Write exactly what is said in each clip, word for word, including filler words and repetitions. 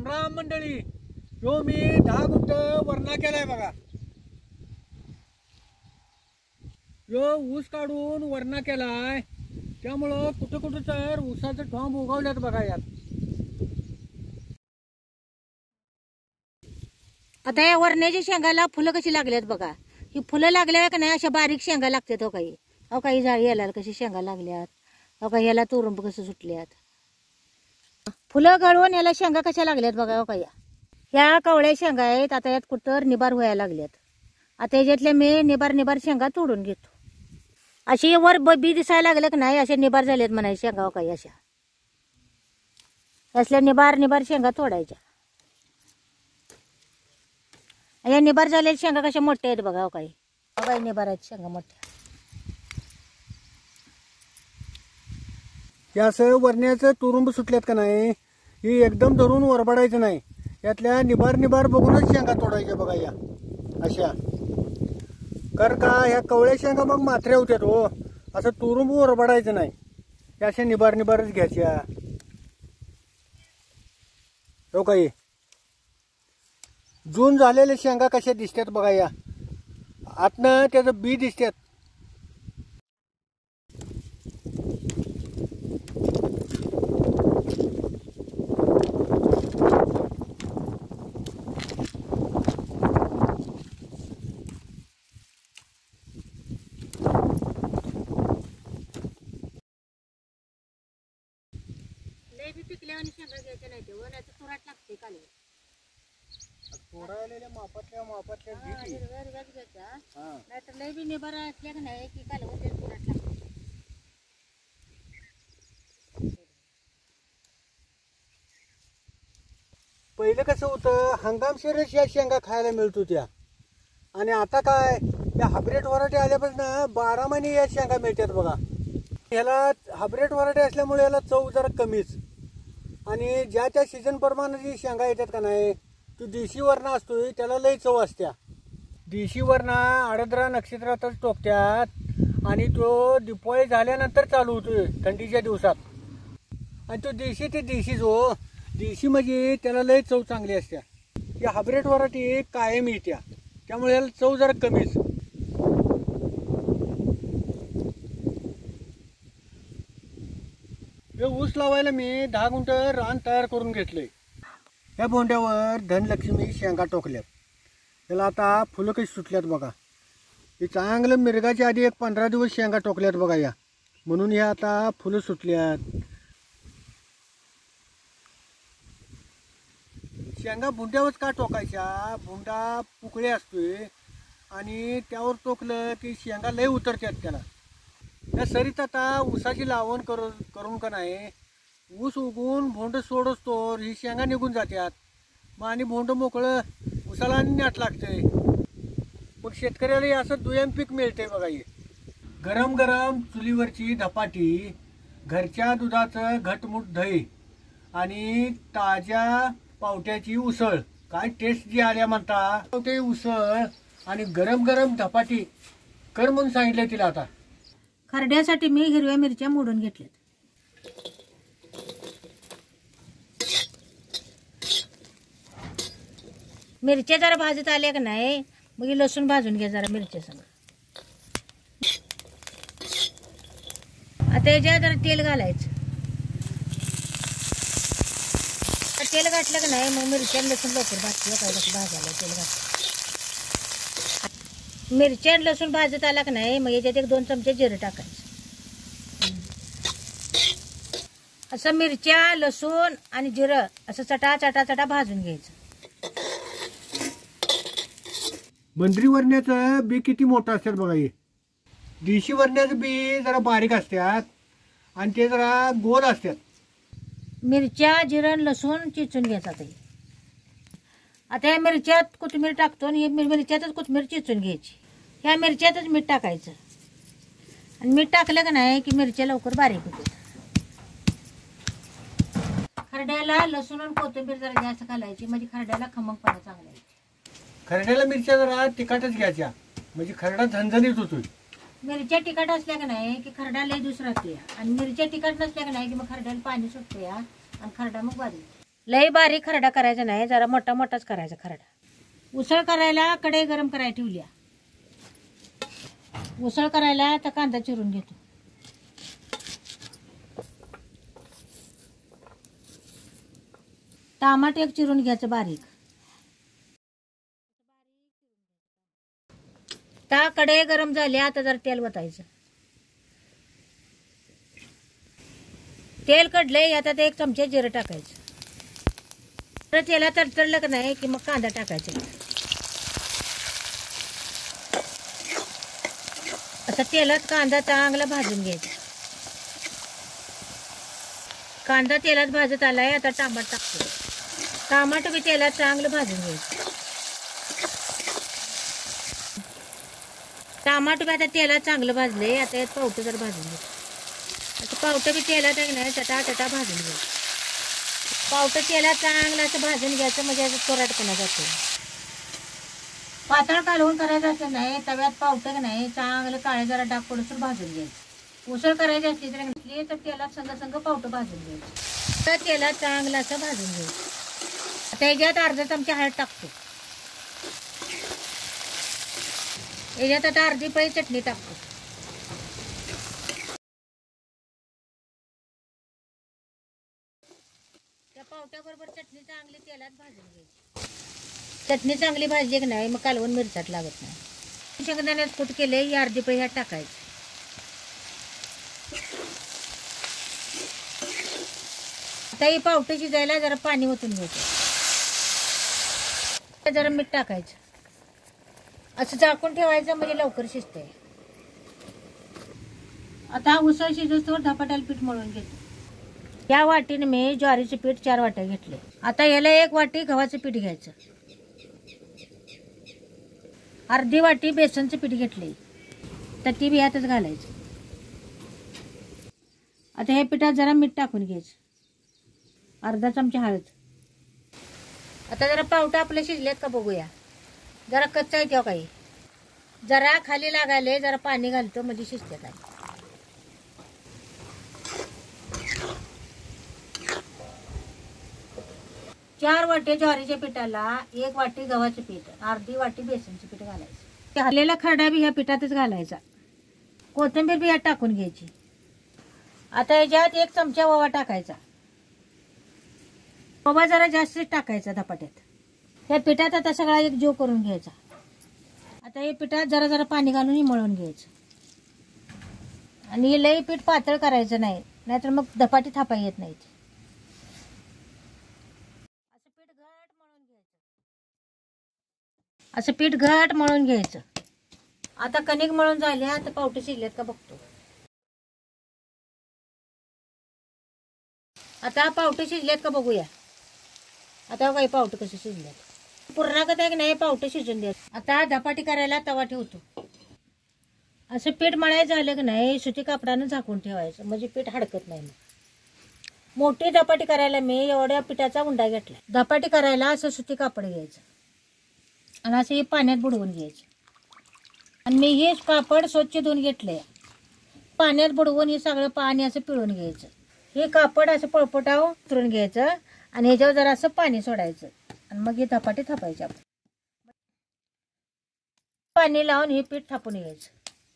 राम मंडळी, यो मी दहा गुंठ वरणा केलाय बघा। यो ऊस काढून वरणा केलाय, त्यामुळं कुठं कुठं तर ऊसाचं ठोंब उगवल्यात बघा यात। आता या वरण्याच्या शेंगाला फुलं कशी लागल्यात बघा। ही फुलं लागल्या का नाही अशा बारीक शेंगा लागतात हो काही। हो काही झाड याला कशी शेंगा लागल्यात, हो काही याला तुरुंब कसं सुटल्यात। फुलं गळवून याला शेंगा कशा लागल्यात बघा। हो काही ह्या कवळ्या शेंगा आहेत, आता यात कुठं निबार व्हायला लागल्यात। आता याच्यातल्या मी निबार निबार शेंगा तोडून घेतो। अशी वर बी दिसायला लागले का नाही असे निबार झालेत म्हणायचे शेंगा। हो काही अशा असल्या निबार निबार शेंगा तोडायच्या। या निबार झालेल्या शेंगा कशा मोठ्या आहेत बघा। हो काही हो काही निबार आहेत शेंगा मोठ्या। हे असं वरण्याचं तुरुंब सुटल्यात का नाही, ही एकदम धरून वरबडायचं नाही। यातल्या निबार निबार बघूनच शेंगा तोडायच्या बघा या अशा। कर का ह्या कवळ्या शेंगा मग मात्र्या होत्यात हो। असं तुरुंब वरबडायचं नाही, या अशा निबार निबारच घ्यायच्या। हो काही जून झालेल्या शेंगा कशा दिसतात बघा या, आतनं त्याचं बी दिसतात। लय बी पिकल्यावर शेंगा घ्यायच्या नाही, ते वनाचं तुराट लागते कालवून। तोडायलेल्या मापातल्या मापातल्या घ्यायची, हिरव्या हिरव्याच घ्यायच्या, हा नाहीतर लय बी निबार असल्या का नाही की कालवून ते तुराट लागते। पहिलं कसं होतं, हंगामशीरच या शेंगा खायला मिळत होत्या। आणि आता काय या हायब्रिड व्हरायटी आल्यापासून बारा महिने या शेंगा मिळतात बघा। ह्याला हायब्रिड व्हरायटी असल्यामुळे याला चव जरा कमीच, आणि ज्या त्या सीझन प्रमाणे जी शेंगा येतात का नाही, तो देशी वरणा असतोय त्याला लई चव असत्या। देशी वरणा आडद्रा नक्षत्रातच टोकत्यात, आणि तो दिपावळी झाल्यानंतर चालू होतोय थंडीच्या दिवसात। आणि तो देशी ते देशीच हो, देशी म्हणजे त्याला लई चव चांगली असत्या। या हायब्रिड व्हरायटी कायम येत्या, त्यामुळे याला चव जरा कमीच। हे ऊस लावायला मी दहा गुंठ रान तयार करून घेतलंय। या बोंड्यावर धनलक्ष्मी शेंगा टोकल्यात, त्याला आता फुलं कशी सुटल्यात बघा। हे चांगलं मिरगाच्या आधी एक पंधरा दिवस शेंगा टोकल्यात बघा या, म्हणून हे आता फुलं सुटल्यात। शेंगा भुंड्यावरच का टोकायच्या, भुंडा पुकळे असतोय आणि त्यावर टोकलं की शेंगा लय उतरतात त्याला। त्या सरीत आता ऊसाची लावण करून करून का नाही, ऊस उगवून भोंड सोडतो ही शेंगा निघून जातात, मग आणि भोंड मोकळं ऊसाला आणि नाट लागतंय। मग शेतकऱ्याला असं दुय्यम पीक मिळतंय बघा। हे गरम गरम चुलीवरची धपाटी, घरच्या दुधाचं घटमुट दही आणि ताज्या पावट्याची उसळ, काय टेस्ट जी आल्या म्हणता। पावट्याची उसळ आणि गरम गरम धपाटी कर म्हणून सांगितलंय तिला। आता खरड्यासाठी मी हिरव्या मिरच्या मोडून घेतल्यात। मिरच्या जरा भाजत आल्या का नाही, मग लसूण भाजून घ्या जरा मिरच्या संग। आता याच्यात जरा तेल घालायचं। तेल घातलं का नाही मग मिरच्या लसूण लवकर भाजते। काय कसं भाजायला तेल घातलं, मिरच्या लसूण भाजत आला का नाही मग याच्यात एक दोन चमचे जिरं टाकायचं। असं मिरच्या लसूण आणि जिरं असं चटा चटा चटा भाजून घ्यायचं। बंदरी वरण्याचं बी किती मोठं असतात बघा। हे देशी वरण्याचं बी जरा बारीक असतात आणि ते जरा गोल असतात। मिरच्या जिरं लसूण चिचून घ्यायचा ते। आता या मिरच्यात कोथिंबीर टाकतो आणि हे मिरच्यातच कोथिंबीर चिचून घ्यायची। ह्या मिरच्यातच मीठ टाकायचं, आणि मीठ टाकलं का नाही की मिरच्या लवकर बारीक होतात। खरड्याला लसूण आणि कोथिंबीर जरा जास्त घालायची, म्हणजे खरड्याला खमंगपणा चांगला येते। खरड्याला मिरच्या जरा तिखटच घ्यायच्या, म्हणजे खरडा झणझणीत होतोय। मिरच्या तिखट असल्या का नाही की खरडा लय दुसरा राहते, आणि मिरच्या तिखट नसल्या का नाही की मग खरड्याला पाणी सुटते आणि खरडा मग बारीक। लई बारीक खरडा करायचा नाही, जरा मोठा मोठाच करायचा खरडा. उसळ करायला कढई गरम करायला ठेवली. उसळ करायला आता कांदा चिरून घेतो. टमाटे एक चिरून घ्यायचं बारीक. आता कढई गरम झाली, आता जरा तेल वतायचं. तेल कडलंय, आता ते एक चमचे जिरं टाकायचं. तर तेला तडतडलं का नाही की मग कांदा टाकायचा. आता तेलात कांदा चांगला भाजून घ्यायचा. कांदा तेलात भाजत आलाय, आता टमाटर टाकतो. टमाटर बी तेलात चांगलं भाजून घ्यायचं. टमाटर बी आता तेलात चांगलं भाजले, आता यात पावटं जर भाजून घ्यायचं. आता पावटं बी तेलात आहे ना चटा चटा भाजून घ्यायचं. पावटं तेलात चांगलं असं भाजून घ्यायचं, म्हणजे असं कोरडपणा जातो. पातळ कालवून करायचं असं नाही, तव्यात पावटं का नाही चांगलं काळे जरा डाग पडूसर भाजून घ्यायचं. उसळ करायची असली तर घेतली तर तेलात संग संग पावटं भाजून घ्यायचं. तर तेलात चांगलं असं भाजून घ्यायचं. आता याच्यात अर्धा चमचा हळद टाकतो. याच्यात आता अर्धी पळी चटणी टाकतो. त्या पावट्याबरोबर चटणी चांगली तेलात भाजून घ्यायची. चटणी चांगली भाजली की नाही मग कालवण मिरचाट लागत नाही. शेंगदाण्यात कूट केले, ही अर्धी पळी ह्यात टाकायची. आता ही पावटे शिजायला जरा पाणी ओतून घ्यायचं. जरा मीठ टाकायचं. असं झाकून ठेवायचं म्हणजे लवकर शिजते. आता उसळ शिजवतो धपाट्याला पीठ मळून घेतो. या वाटीने मी ज्वारीचे पीठ चार वाट्या घेतले. आता याला एक वाटी गव्हाचं पीठ घ्यायचं. अर्धी वाटी बेसनचं पीठ घेतले, तर ती बी ह्यातच घालायचं. आता हे पिठात जरा मीठ टाकून घ्यायचं. अर्धा चमचा हळद. आता जरा पावटा आपले शिजलेत का बघूया. जरा कच्चा आहे तेव्हा काही जरा खाली लागायले, जरा पाणी घालतो म्हणजे शिजतात. आहे चार वाटी ज्वारीच्या पिठाला एक वाटी गव्हाचं पीठ, अर्धी वाटी बेसनचं पीठ घालायचं. हरलेला खरडा बी ह्या पिठातच घालायचा. कोथिंबीर बी ह्यात टाकून घ्यायची. आता याच्यात एक चमचा ओवा टाकायचा. ओवा जरा जास्त टाकायचा धपाट्यात. ह्या पिठात आता सगळा एक जीव करून घ्यायचा. आता हे पिठात जरा जरा पाणी घालून मळून घ्यायचं. आणि हे लई पीठ पातळ करायचं नाही, नाहीतर मग धपाटी थापा येत नाहीत. असं पीठ घट मळून घ्यायचं. आता कणिक मळून झाले, आता पावटे शिजलेत का बघतो. आता पावटे शिजलेत का बघूया. आता काही पावटे कसे शिजलेत. पूर्णागत आहे की नाही पावटे शिजून द्या. आता धपाटी करायला तवा ठेवतो. असं पीठ मळायचं झालं की नाही सुती कापडानं झाकून ठेवायचं, म्हणजे पीठ हडकत नाही. मोठी धपाटी करायला मी एवढ्या पिठाचा उंडा घेतला. धपाटी करायला असं सुती कापड घ्यायचं आणि असं हे पाण्यात बुडवून घ्यायचं. आणि मी हे कापड स्वच्छ धुवून घेतले. पाण्यात बुडवून हे सगळं पाणी असं पिळून घ्यायचं. हे कापड असं पळपटावं उतरून घ्यायचं आणि ह्याच्यावर जरा असं पाणी सोडायचं आणि मग हे धपाटी थापायचे. आपण पाणी लावून हे पीठ थापून घ्यायचं.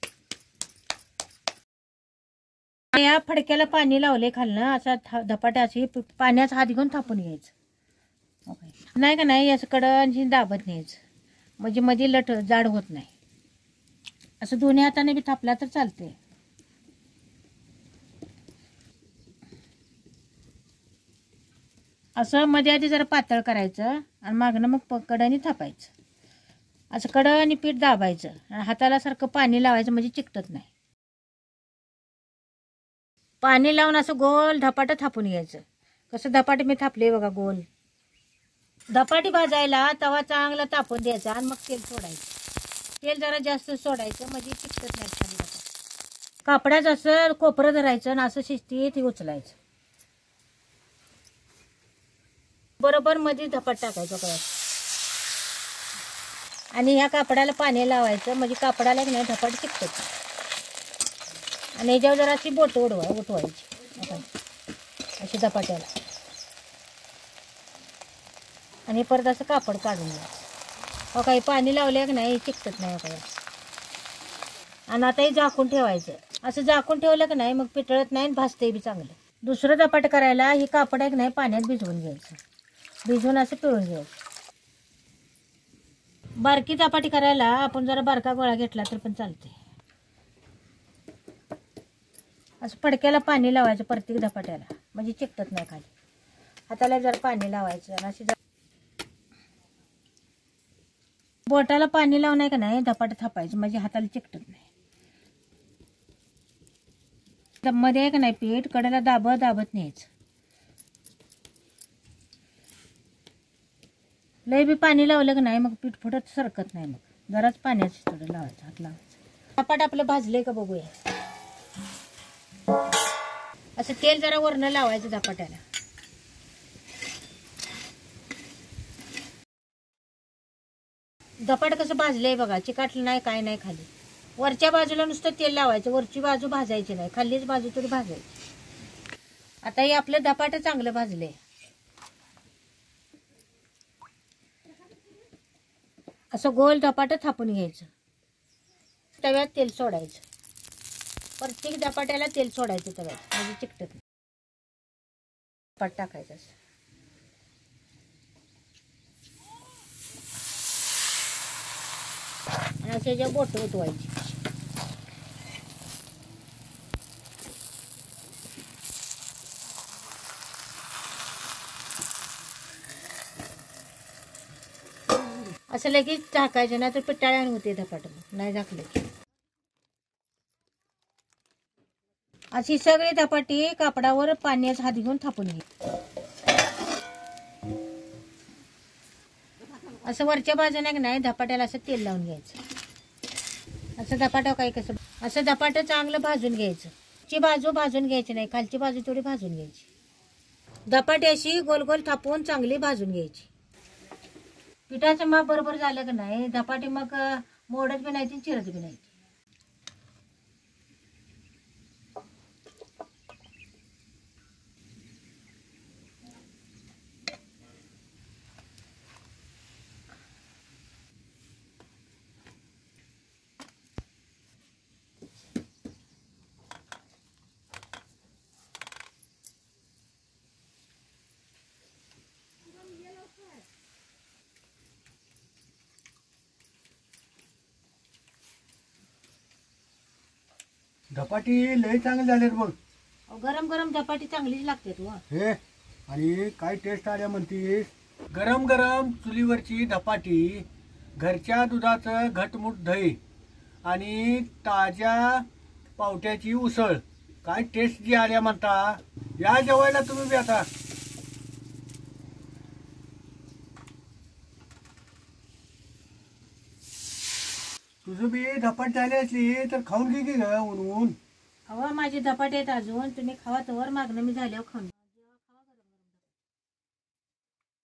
या फडक्याला पाणी लावले खालनं, असा धपाट्या अशी पाण्याचा हात घेऊन थापून घ्यायचं. नाही का नाही असं कडन दाबत न्यायचं, म्हणजे मध्ये लट जाड होत नाही. असं दोन्ही हाताने बी थापला तर चालते. असं मध्ये आधी जरा पातळ करायचं आणि मागणं मग कडनी थापायचं. असं कडनी पीठ दाबायचं आणि हाताला सारखं पाणी लावायचं, म्हणजे चिकटत नाही. पाणी लावून असं गोल धपाटं थापून घ्यायचं. कसं धपाटे मी थापले बघा गोल. धपाटी भाजायला तवा चांगला तापून द्यायचा आणि मग तेल सोडायचं. तेल जरा जास्त सोडायचं म्हणजे चिकटत नाही खाली धपाटे. कापडाचं असं कोपरं धरायचं आणि असं शिस्तीत ते उचलायचं. बरोबर मध्ये धपाट टाकायचं काय आणि ह्या कापडाला पाणी लावायचं, म्हणजे कापडाला नाही धपाट चिकटत. आणि याच्यावर जरा अशी बोट उडवा उठवायची अशी धपाट्याला. आणि परत असं कापड काढून घ्यायचं. हो काही पाणी लावले की नाही चिकटत नाही काही. आणि आता हे झाकून ठेवायचं. असं झाकून ठेवलं की नाही मग पितळत नाही आणि भाजते बी चांगलं. दुसरं धपाट करायला ही कापड आहे की नाही पाण्यात भिजवून घ्यायचं. भिजवून असं पिळून घ्यायचं. बारकी धपाटी करायला आपण जरा बारका गोळा घेतला तर पण चालते. असं फडक्याला पाणी लावायचं प्रत्येक धपाट्याला म्हणजे चिकटत नाही खाली. हाताला जरा पाणी लावायचं आणि अशी बोटाला पाणी लावून आहे का नाही धपाट थापायचं म्हणजे हाताला चिकटत नाही. मध्ये आहे का नाही पीठ कडेला दाबत दाबत न्यायचं. लय बी पाणी लावलं की नाही मग पीठ फुटत सरकत नाही. मग जराच पाण्याचं थोडं लावायचं हात लावायचं. धपाट आपलं भाजलंय का बघूया. असं तेल जरा वरनं लावायचं धपाट्याला. धपाट कसं भाजलंय बघा. चिकाटलं नाही काय नाही खाली. वरच्या बाजूला नुसतं तेल लावायचं. वरची बाजू भाजायची नाही खालीच बाजू तरी भाजायची. आता हे आपलं धपाट चांगलं भाजलंय. असं गोल धपाट थापून घ्यायचं. तव्यात तेल सोडायचं. प्रत्येक धपाट्याला तेल सोडायचं तव्यात म्हणजे चिकटत नाही. धपाट टाकायचं असं. आणि असे जे बोट उठवायची. असं लगेच झाकायचं नाही तर पिटाळ्यानं होते धपाट नाही झाकलं की. अशी सगळी धपाटी कापडावर पाण्याचा हात घेऊन थापून घे. असं वरच्या बाजूने नाही धपाट्याला असं तेल लावून घ्यायचं. असं धपाटा काय कसं असं धपाट चांगलं भाजून घ्यायचं. ची बाजू भाजून घ्यायची नाही खालची बाजू थोडी भाजून घ्यायची. धपाटी अशी गोल गोल थापून चांगली भाजून घ्यायची. पिठाचं माप बरोबर झालं का नाही धपाटी मग मोडत बी नाही चिरत बी नाही. धपाटी लय चांगले झालेत बघ. गरम गरम धपाटी चांगलीच लागते तू. हे आणि काय टेस्ट आल्या म्हणतीस. गरम गरम चुलीवरची धपाटी, घरच्या दुधाचं घटमुट दही आणि ताज्या पावट्याची उसळ. काय टेस्ट जी आल्या म्हणता. या जेवायला तुम्ही बी आता. तुझं बी धपाट झाली असली तर खाऊन घे की ग ऊन ऊन. हवा माझी धपाटे आहेत अजून तुम्ही खावा तवर मागणं मी झाल्यावर खाऊन.